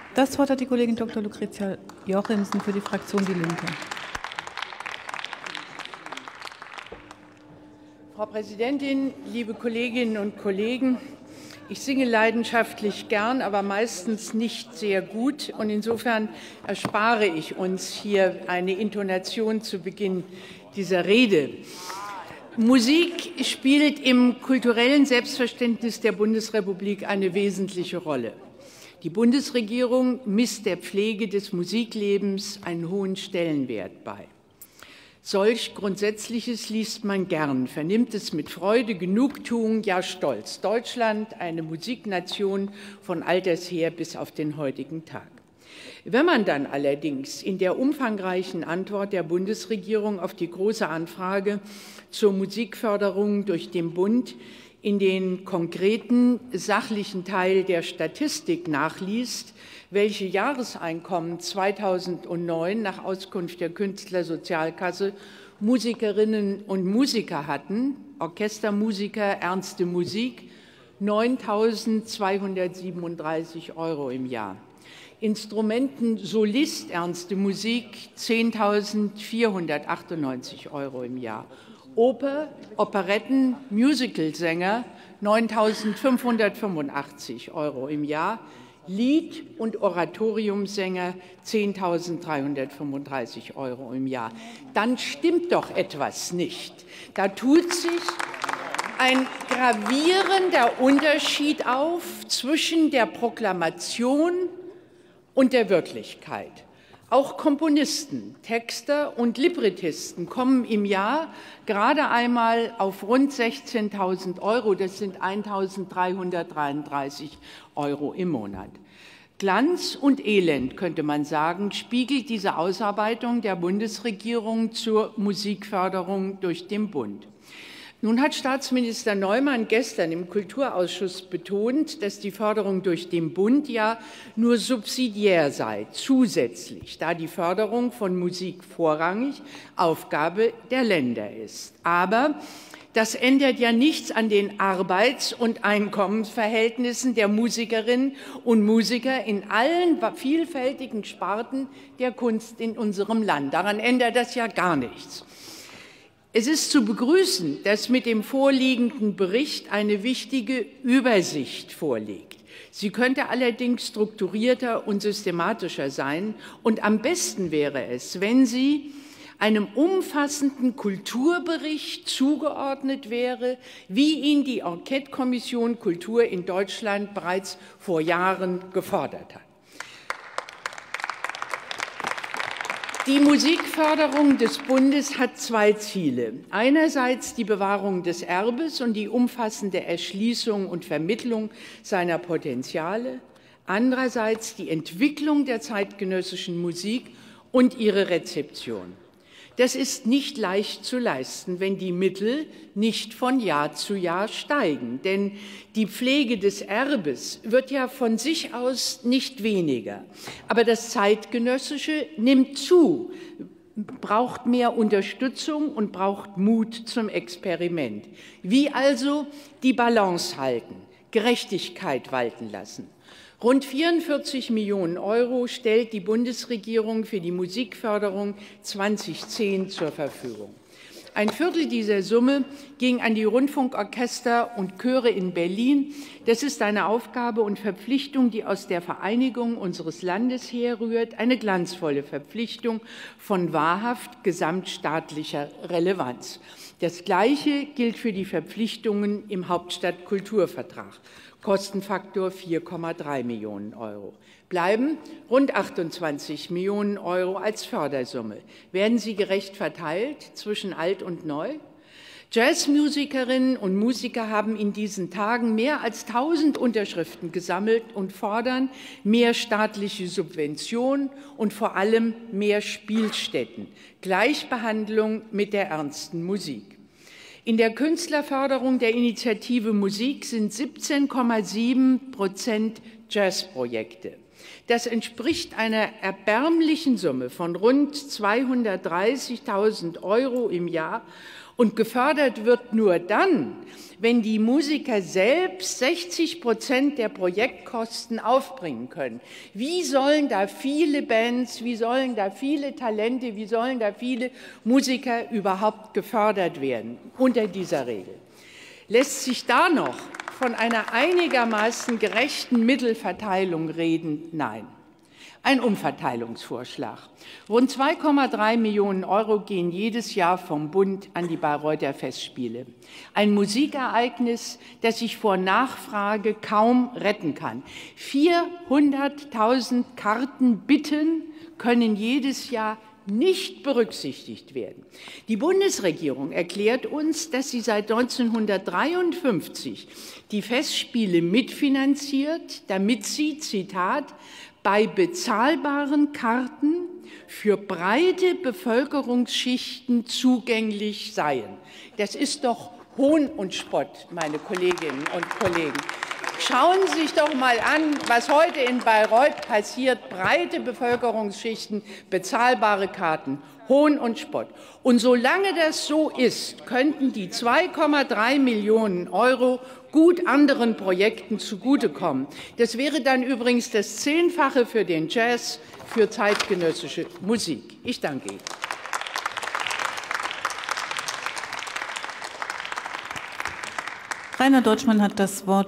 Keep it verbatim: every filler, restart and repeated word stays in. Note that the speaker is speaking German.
Das Wort hat die Kollegin Doktor Lucretia Jochimsen für die Fraktion Die Linke. Frau Präsidentin, liebe Kolleginnen und Kollegen! Ich singe leidenschaftlich gern, aber meistens nicht sehr gut. Und insofern erspare ich uns hier eine Intonation zu Beginn dieser Rede. Musik spielt im kulturellen Selbstverständnis der Bundesrepublik eine wesentliche Rolle. Die Bundesregierung misst der Pflege des Musiklebens einen hohen Stellenwert bei. Solch Grundsätzliches liest man gern, vernimmt es mit Freude, Genugtuung, ja Stolz. Deutschland, eine Musiknation von alters her bis auf den heutigen Tag. Wenn man dann allerdings in der umfangreichen Antwort der Bundesregierung auf die Große Anfrage zur Musikförderung durch den Bund in den konkreten sachlichen Teil der Statistik nachliest, welche Jahreseinkommen zweitausendneun nach Auskunft der Künstlersozialkasse Musikerinnen und Musiker hatten, Orchestermusiker, ernste Musik, neuntausendzweihundertsiebenunddreißig Euro im Jahr. Instrumenten Solist, ernste Musik, zehntausendvierhundertachtundneunzig Euro im Jahr. Oper, Operetten, Musicalsänger, neuntausendfünfhundertfünfundachtzig Euro im Jahr. Lied- und Oratoriumsänger, zehntausenddreihundertfünfunddreißig Euro im Jahr. Dann stimmt doch etwas nicht. Da tut sich ein gravierender Unterschied auf zwischen der Proklamation und der Wirklichkeit. Auch Komponisten, Texter und Librettisten kommen im Jahr gerade einmal auf rund sechzehntausend Euro. Das sind eintausenddreihundertdreiunddreißig Euro im Monat. Glanz und Elend, könnte man sagen, spiegelt diese Ausarbeitung der Bundesregierung zur Musikförderung durch den Bund. Nun hat Staatsminister Neumann gestern im Kulturausschuss betont, dass die Förderung durch den Bund ja nur subsidiär sei, zusätzlich, da die Förderung von Musik vorrangig Aufgabe der Länder ist. Aber das ändert ja nichts an den Arbeits- und Einkommensverhältnissen der Musikerinnen und Musiker in allen vielfältigen Sparten der Kunst in unserem Land. Daran ändert das ja gar nichts. Es ist zu begrüßen, dass mit dem vorliegenden Bericht eine wichtige Übersicht vorliegt. Sie könnte allerdings strukturierter und systematischer sein. Und am besten wäre es, wenn sie einem umfassenden Kulturbericht zugeordnet wäre, wie ihn die Enquete-Kommission Kultur in Deutschland bereits vor Jahren gefordert hat. Die Musikförderung des Bundes hat zwei Ziele. Einerseits die Bewahrung des Erbes und die umfassende Erschließung und Vermittlung seiner Potenziale. Andererseits die Entwicklung der zeitgenössischen Musik und ihre Rezeption. Das ist nicht leicht zu leisten, wenn die Mittel nicht von Jahr zu Jahr steigen. Denn die Pflege des Erbes wird ja von sich aus nicht weniger. Aber das Zeitgenössische nimmt zu, braucht mehr Unterstützung und braucht Mut zum Experiment. Wie also die Balance halten, Gerechtigkeit walten lassen? Rund vierundvierzig Millionen Euro stellt die Bundesregierung für die Musikförderung zweitausendzehn zur Verfügung. Ein Viertel dieser Summe ging an die Rundfunkorchester und Chöre in Berlin. Das ist eine Aufgabe und Verpflichtung, die aus der Vereinigung unseres Landes herrührt, eine glanzvolle Verpflichtung von wahrhaft gesamtstaatlicher Relevanz. Das Gleiche gilt für die Verpflichtungen im Hauptstadtkulturvertrag. Kostenfaktor vier Komma drei Millionen Euro. Bleiben rund achtundzwanzig Millionen Euro als Fördersumme. Werden sie gerecht verteilt zwischen alt und neu? Jazzmusikerinnen und Musiker haben in diesen Tagen mehr als tausend Unterschriften gesammelt und fordern mehr staatliche Subventionen und vor allem mehr Spielstätten, Gleichbehandlung mit der ernsten Musik. In der Künstlerförderung der Initiative Musik sind siebzehn Komma sieben Prozent Jazzprojekte. Das entspricht einer erbärmlichen Summe von rund zweihundertdreißigtausend Euro im Jahr und gefördert wird nur dann, wenn die Musiker selbst sechzig Prozent der Projektkosten aufbringen können. Wie sollen da viele Bands, wie sollen da viele Talente, wie sollen da viele Musiker überhaupt gefördert werden unter dieser Regel? Lässt sich da noch von einer einigermaßen gerechten Mittelverteilung reden? Nein. Ein Umverteilungsvorschlag. Rund zwei Komma drei Millionen Euro gehen jedes Jahr vom Bund an die Bayreuther Festspiele. Ein Musikereignis, das sich vor Nachfrage kaum retten kann. vierhunderttausend Kartenbitten können jedes Jahr nicht berücksichtigt werden. Die Bundesregierung erklärt uns, dass sie seit neunzehnhundertdreiundfünfzig die Festspiele mitfinanziert, damit sie, Zitat, bei bezahlbaren Karten für breite Bevölkerungsschichten zugänglich seien. Das ist doch Hohn und Spott, meine Kolleginnen und Kollegen. Schauen Sie sich doch mal an, was heute in Bayreuth passiert. Breite Bevölkerungsschichten, bezahlbare Karten, Hohn und Spott. Und solange das so ist, könnten die zwei Komma drei Millionen Euro gut anderen Projekten zugutekommen. Das wäre dann übrigens das Zehnfache für den Jazz, für zeitgenössische Musik. Ich danke Ihnen. Rainer Deutschmann hat das Wort.